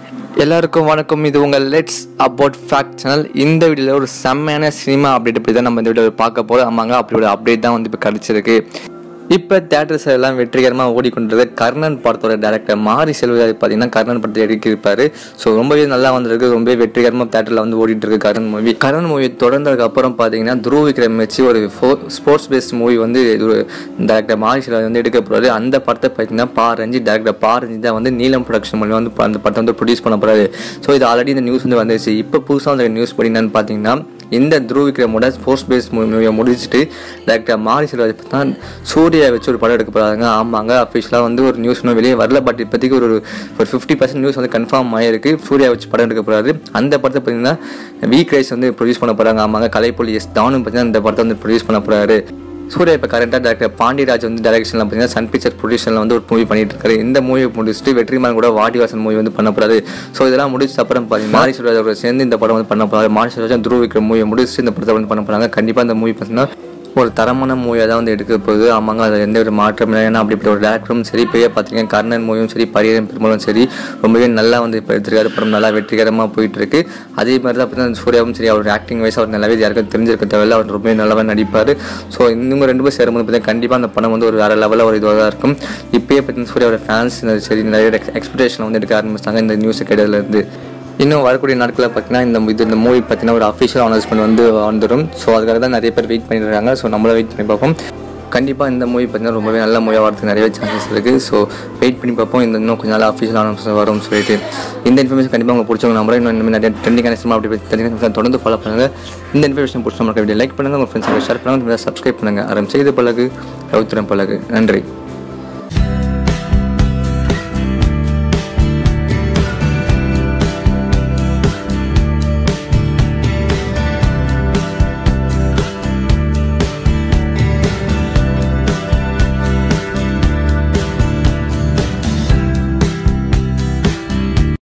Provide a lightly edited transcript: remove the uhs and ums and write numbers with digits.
எல்லாருக்கும் வணக்கம். இது உங்கள் லெட்ஸ் அபவுட் ஃபேக்ட் சேனல். இந்த வீடியோவில் ஒரு செம்மையான சினிமா அப்டேட் பற்றி தான் நம்ம இந்த வீடியோவில் பார்க்க போகிறோம். ஆமாங்க, அப்படியோட அப்டேட் தான் வந்து இப்போ கிடச்சிருக்கு. இப்போ தேட்டர்ஸ் எல்லாம் வெற்றிகரமாக ஓடிக்கொண்டிருக்க கர்ணன் படத்தோட டேரக்டர் மாரி செல்வராஜ் பார்த்தீங்கன்னா கர்ணன் படத்தை எடுக்கிருப்பாரு. ஸோ ரொம்பவே நல்லா வந்திருக்கு, ரொம்பவே வெற்றிகரமாக தேட்டரில் வந்து ஓடிட்டு இருக்கு கர்ணன் மூவி தொடர்ந்ததுக்கு அப்புறம் பார்த்தீங்கன்னா துருவிக்ரம் வச்சு ஒரு ஸ்போர்ட்ஸ் பேஸ்ட் மூவி வந்து டேரக்டர் மாரி செல்வராஜ் வந்து எடுக்க போகிறாரு. அந்த படத்தை பார்த்தீங்கன்னா டேரக்டர் பாரஞ்சி தான் வந்து நீலம் ப்ரொடக்ஷன் மூலியம் வந்து அந்த படத்தை வந்து ப்ரொடியூஸ் பண்ண போகிறாரு. ஸோ இது ஆல்ரெடி இந்த நியூஸ் வந்து வந்துச்சு. இப்போ புதுசாக வந்து நியூஸ் படி என்னன்னு பார்த்தீங்கன்னா இந்த துருவிக்ரமோட ஸ்போர்ட்ஸ் பேஸ்ட் மூவியை முடிச்சுட்டு டேரக்டர் மாரி செல்வராஜ் தான் சூர்யா வச்சு ஒரு படம் எடுக்க போகிறாங்க. ஆமாங்க, அஃபிஷியலாக வந்து ஒரு நியூஸ் இன்னும் வெளியே வரல. பட் இப்போதைக்கு ஒரு 50% நியூஸ் வந்து கன்ஃபார்ம் ஆகிருக்கு. சூர்யா வச்சு படம் எடுக்க போகிறாரு. அந்த படத்தை பார்த்தீங்கன்னா வீக் ரைஸ் வந்து ப்ரொடியூஸ் பண்ண போகிறாங்க. ஆமாங்க, கலைப்புலி தானும் பார்த்தீங்கன்னா இந்த படத்தை வந்து ப்ரொடியூஸ் பண்ண போகிறாரு. சூர்யா இப்போ கரெக்டாக டேரக்டர் பாண்டியராஜ் வந்து டைரக்ஷனில் பார்த்தீங்கன்னா சன் பிக்சர் ப்ரொடியூஷனில் வந்து ஒரு மூவி பண்ணிட்டு இருக்காரு. இந்த மூவியை முடிச்சுட்டு வெற்றிமாறன் கூட வாடிவாசன் மூவி வந்து பண்ண போகிறாரு. ஸோ இதெல்லாம் முடிச்ச அப்புறம் பார்த்தீங்கன்னா மாரி செல்வராஜோட சேர்ந்து இந்த படம் வந்து பண்ண போகிறாரு. மாரி செல்வராஜ் துருவிக்ரம் மூவியை முடிச்சுட்டு இந்த படத்தை வந்து பண்ண போகிறாங்க. கண்டிப்பாக இந்த மூவி பார்த்தீங்கன்னா ஒரு தரமான மூவியாக தான் வந்து எடுக்க போகுது. ஆமாங்க, அதில் எந்த ஒரு மாற்றம் இல்லை. ஏன்னா அப்படி ஒரு டேரக்டரும் சரி, பெரிய பார்த்தீங்கன்னா கர்ணன் மூவியும் சரி, பரியரும் பெருமாளும் சரி, ரொம்பவே நல்லா வந்து இப்போ எடுத்துருக்காரு. படம் நல்லா வெற்றிகரமாக போயிட்டு இருக்கு. அதே மாதிரி தான் பார்த்தீங்கன்னா சூர்யாவும் சரி, அவர் ஆக்டிங் வைஸ் அவர் நல்லாவே யாருக்கும் தெரிஞ்சிருக்க தேவையில்ல, அவர் ரொம்பவே நல்லாவே நடிப்பார். ஸோ இவங்க ரெண்டு பேரும் சேரும்போது பார்த்தீங்கன்னா கண்டிப்பாக அந்த படம் வந்து ஒரு வேறு லெவலில் ஒரு இதுவாக தான் இருக்கும். இப்போயே பார்த்தீங்கன்னா சூர்யாவோட ஃபேன்ஸ் சரி நிறைய எக்ஸ்பெக்டேஷன் வந்து எடுக்க ஆரம்பிச்சிட்டாங்க இந்த நியூஸை கேட்டதுலேருந்து. இன்னும் வரக்கூடிய நாட்களில் பார்த்தீங்கன்னா இந்த மூவி பார்த்தீங்கன்னா ஒரு அஃபிஷியல் அனௌன்ஸ்மெண்ட் வந்து வந்துடும். ஸோ அதுக்காக தான் நிறைய பேர் வெயிட் பண்ணிட்டு இருக்காங்க. ஸோ நம்மளும் வெயிட் பண்ணி பார்ப்போம். கண்டிப்பாக இந்த மூவி பார்த்தீங்கன்னா ரொம்பவே நல்ல மூவியாக வரதுக்கு நிறைய சான்சஸ் இருக்குது. ஸோ வெயிட் பண்ணி பார்ப்போம். இன்னும் கொஞ்சம் நாள் அஃபிஷியல் அனௌன்ஸ்மெண்ட் வரும்னு சொல்லிட்டு இந்த இன்ஃபர்மேஷன் கண்டிப்பாக உங்களுக்கு பிடிச்சவங்க நம்புறேன். இன்னும் நிறைய ட்ரெண்டிங்கான சினிமா அப்படி தெரிஞ்சு தொடர்ந்து ஃபாலோ பண்ணுங்கள். இந்த இன்ஃபர்மேஷன் பிடிச்ச வீடியோ லைக் பண்ணுங்கள், உங்கள் ஃப்ரெண்ட்ஸுக்கு ஷேர் பண்ணுங்கள், சப்ஸ்கிரைப் பண்ணுங்கள். செய்து பழகு ரவுத்திரம் பழகு. நன்றி.